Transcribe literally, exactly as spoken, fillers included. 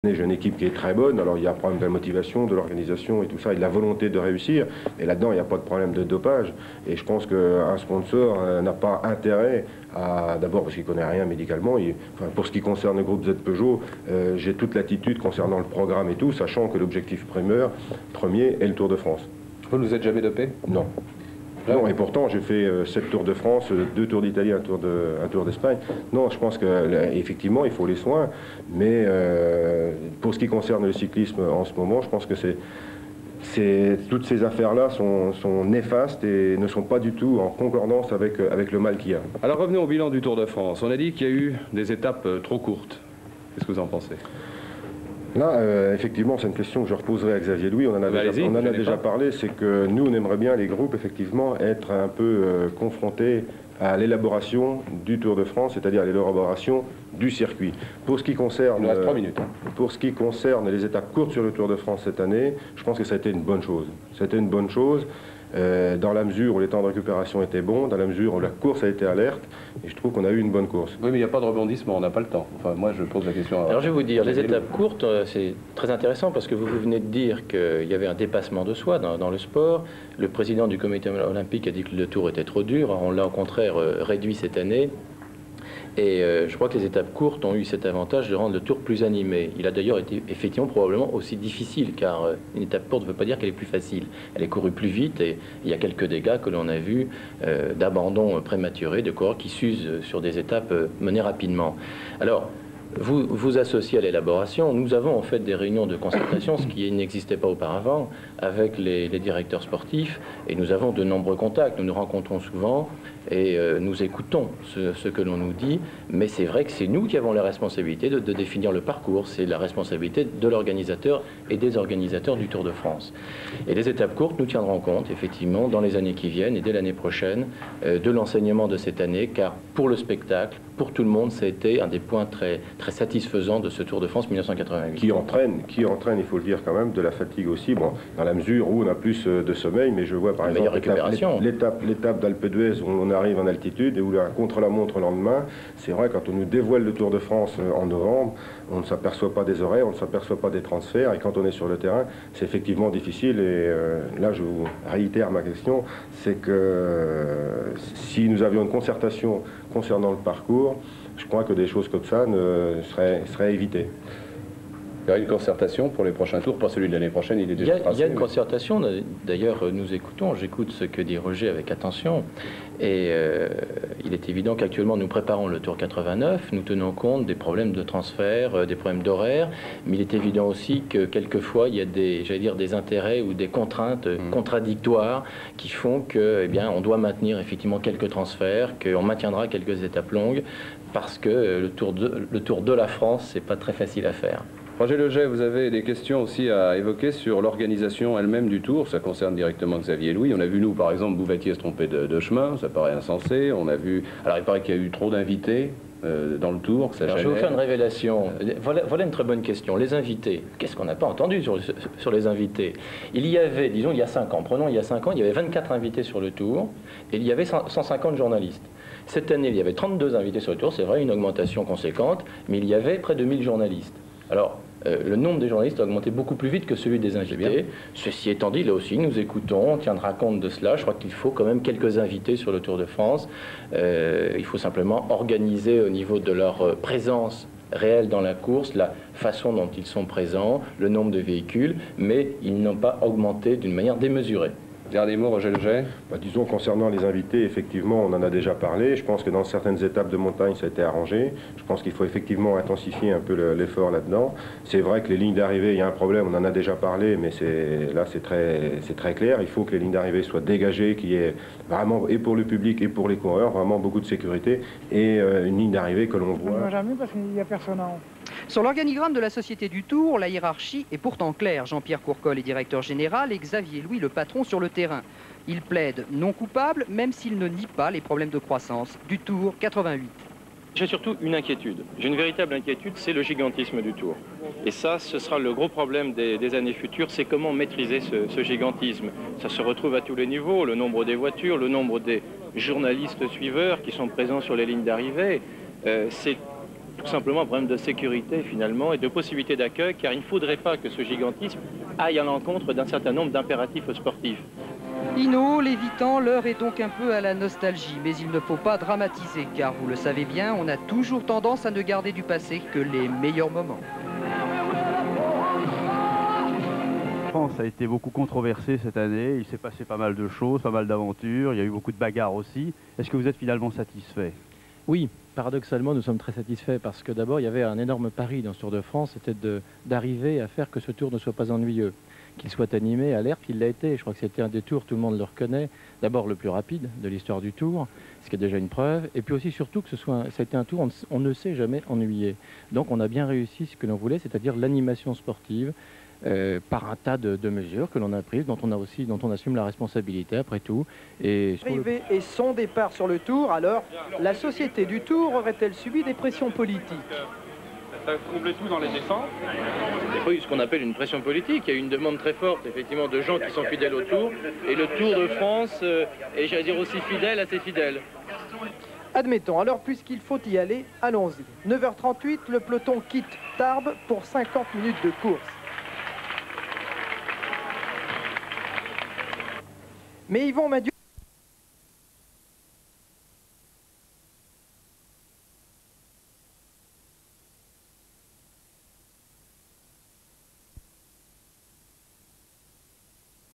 J'ai une équipe qui est très bonne, alors il y a un problème de la motivation, de l'organisation et tout ça, et de la volonté de réussir. Et là-dedans, il n'y a pas de problème de dopage. Et je pense qu'un sponsor euh, n'a pas intérêt à, d'abord parce qu'il ne connaît rien médicalement, il, enfin, pour ce qui concerne le groupe Z Peugeot, euh, j'ai toute l'attitude concernant le programme et tout, sachant que l'objectif primeur, premier est le Tour de France. Vous ne vous êtes jamais dopé? Non. Non, et pourtant j'ai fait euh, sept Tours de France, euh, deux Tours d'Italie, un Tour de, un Tour d'Espagne. Non, je pense qu'effectivement il faut les soins, mais euh, pour ce qui concerne le cyclisme en ce moment, je pense que c'est, c'est, toutes ces affaires-là sont, sont néfastes et ne sont pas du tout en concordance avec, avec le mal qu'il y a. Alors revenons au bilan du Tour de France. On a dit qu'il y a eu des étapes euh, trop courtes. Qu'est-ce que vous en pensez? Là, euh, effectivement, c'est une question que je reposerai à Xavier Louis. On en a bah, déjà, on en a déjà parlé. C'est que nous, on aimerait bien, les groupes, effectivement, être un peu euh, confrontés à l'élaboration du Tour de France, c'est-à-dire à l'élaboration du circuit. Pour ce qui concerne, Il nous reste trois minutes. Hein. Pour ce qui concerne les étapes courtes sur le Tour de France cette année, je pense que ça a été une bonne chose. C'était une bonne chose. Euh, dans la mesure où les temps de récupération étaient bons, dans la mesure où la course a été alerte, et je trouve qu'on a eu une bonne course. Oui, mais il n'y a pas de rebondissement, on n'a pas le temps. Enfin, moi, je pose la question. À... Alors, je vais vous dire, les étapes courtes, c'est très intéressant parce que vous venez de dire qu'il y avait un dépassement de soi dans, dans le sport. Le président du comité olympique a dit que le Tour était trop dur. On l'a au contraire réduit cette année. Et euh, je crois que les étapes courtes ont eu cet avantage de rendre le Tour plus animé. Il a d'ailleurs été effectivement probablement aussi difficile, car euh, une étape courte ne veut pas dire qu'elle est plus facile. Elle est courue plus vite et il y a quelques dégâts que l'on a vus euh, d'abandon prématuré, de coureurs qui s'usent sur des étapes euh, menées rapidement. Alors, vous vous associez à l'élaboration. Nous avons en fait des réunions de concertation, ce qui n'existait pas auparavant, avec les, les directeurs sportifs, et nous avons de nombreux contacts. Nous nous rencontrons souvent et euh, nous écoutons ce, ce que l'on nous dit, mais c'est vrai que c'est nous qui avons la responsabilité de, de définir le parcours. C'est la responsabilité de l'organisateur et des organisateurs du Tour de France. Et les étapes courtes, nous tiendrons compte effectivement dans les années qui viennent et dès l'année prochaine euh, de l'enseignement de cette année, car pour le spectacle, pour tout le monde, ça a été un des points très, très satisfaisants de ce Tour de France mille neuf cent quatre-vingt-huit. Qui entraîne, qui entraîne, il faut le dire quand même, de la fatigue aussi, bon, dans la mesure où on a plus de sommeil, mais je vois par exemple l'étape, l'étape d'Alpe d'Huez où on arrive en altitude et où la contre-la-montre le lendemain, c'est vrai, quand on nous dévoile le Tour de France en novembre, on ne s'aperçoit pas des horaires, on ne s'aperçoit pas des transferts, et quand on est sur le terrain, c'est effectivement difficile, et euh, là je vous réitère ma question, c'est que euh, si nous avions une concertation concernant le parcours, je crois que des choses comme ça ne seraient, seraient évitées. Il y aura une concertation pour les prochains tours, pas celui de l'année prochaine, il est déjà tracé. Il y a une mais... concertation, d'ailleurs nous écoutons, j'écoute ce que dit Roger avec attention, et euh, il est évident qu'actuellement nous préparons le Tour quatre-vingt-neuf, nous tenons compte des problèmes de transfert, euh, des problèmes d'horaire, mais il est évident aussi que quelquefois il y a des, j'allais dire, des intérêts ou des contraintes mmh. contradictoires qui font que, eh bien, on doit maintenir effectivement quelques transferts, qu'on maintiendra quelques étapes longues, parce que le Tour de, le tour de la France, c'est pas très facile à faire. Roger Leget, vous avez des questions aussi à évoquer sur l'organisation elle-même du Tour. Ça concerne directement Xavier Louis. On a vu, nous, par exemple, Bouvattier se tromper de, de chemin. Ça paraît insensé. On a vu... Alors, il paraît qu'il y a eu trop d'invités euh, dans le Tour. Que ça Alors, je vais vous faire une révélation. Voilà, voilà une très bonne question. Les invités. Qu'est-ce qu'on n'a pas entendu sur, sur les invités? Il y avait, disons, il y a cinq ans, prenons il y a cinq ans, il y avait vingt-quatre invités sur le Tour et il y avait cent cinquante journalistes. Cette année, il y avait trente-deux invités sur le Tour. C'est vrai, une augmentation conséquente, mais il y avait près de mille journalistes. Alors, Euh, le nombre des journalistes a augmenté beaucoup plus vite que celui des invités. Ceci étant dit, là aussi, nous écoutons, on tiendra compte de cela. Je crois qu'il faut quand même quelques invités sur le Tour de France. Euh, il faut simplement organiser au niveau de leur présence réelle dans la course, la façon dont ils sont présents, le nombre de véhicules, mais ils n'ont pas augmenté d'une manière démesurée. Dernier mot, Roger Leget. Bah, disons, concernant les invités, effectivement, on en a déjà parlé. Je pense que dans certaines étapes de montagne, ça a été arrangé. Je pense qu'il faut effectivement intensifier un peu l'effort là-dedans. C'est vrai que les lignes d'arrivée, il y a un problème, on en a déjà parlé, mais là, c'est très, c'est très clair. Il faut que les lignes d'arrivée soient dégagées, qu'il y ait vraiment, et pour le public et pour les coureurs, vraiment beaucoup de sécurité, et euh, une ligne d'arrivée que l'on voit. On ne va jamais parce qu'il n'y a personne en haut. Sur l'organigramme de la Société du Tour, la hiérarchie est pourtant claire. Jean-Pierre Courcol est directeur général et Xavier Louis le patron sur le terrain. Il plaide non coupable, même s'il ne nie pas les problèmes de croissance du Tour quatre-vingt-huit. J'ai surtout une inquiétude. J'ai une véritable inquiétude, c'est le gigantisme du Tour. Et ça, ce sera le gros problème des, des années futures, c'est comment maîtriser ce, ce gigantisme. Ça se retrouve à tous les niveaux, le nombre des voitures, le nombre des journalistes suiveurs qui sont présents sur les lignes d'arrivée. Euh, c'est tout simplement un problème de sécurité finalement et de possibilité d'accueil, car il ne faudrait pas que ce gigantisme aille à l'encontre d'un certain nombre d'impératifs sportifs. Hinault, l'évitant, l'heure est donc un peu à la nostalgie, mais il ne faut pas dramatiser, car vous le savez bien, on a toujours tendance à ne garder du passé que les meilleurs moments. France a été beaucoup controversée cette année, il s'est passé pas mal de choses, pas mal d'aventures, il y a eu beaucoup de bagarres aussi. Est-ce que vous êtes finalement satisfait? Oui, paradoxalement, nous sommes très satisfaits parce que d'abord, il y avait un énorme pari dans ce Tour de France, c'était d'arriver à faire que ce Tour ne soit pas ennuyeux, qu'il soit animé, alerte, il l'a été. Je crois que c'était un des tours, tout le monde le reconnaît, d'abord le plus rapide de l'histoire du Tour, ce qui est déjà une preuve, et puis aussi surtout que ce soit, ça a été un Tour, on, on ne s'est jamais ennuyé. Donc on a bien réussi ce que l'on voulait, c'est-à-dire l'animation sportive, Euh, par un tas de, de mesures que l'on a prises, dont on a aussi, dont on assume la responsabilité après tout. Et, Arrivé le... et son départ sur le Tour, alors la société du Tour aurait-elle subi des pressions politiques? Ça a comblé tout dans les descentes. Il n'y a pas eu ce qu'on appelle une pression politique, il y a eu une demande très forte effectivement de gens qui sont fidèles au Tour, et le Tour de France euh, est, j'allais dire, aussi fidèle à ses fidèles. Admettons, alors puisqu'il faut y aller, allons-y. neuf heures trente-huit, le peloton quitte Tarbes pour cinquante minutes de course. Mais Yvon Madieu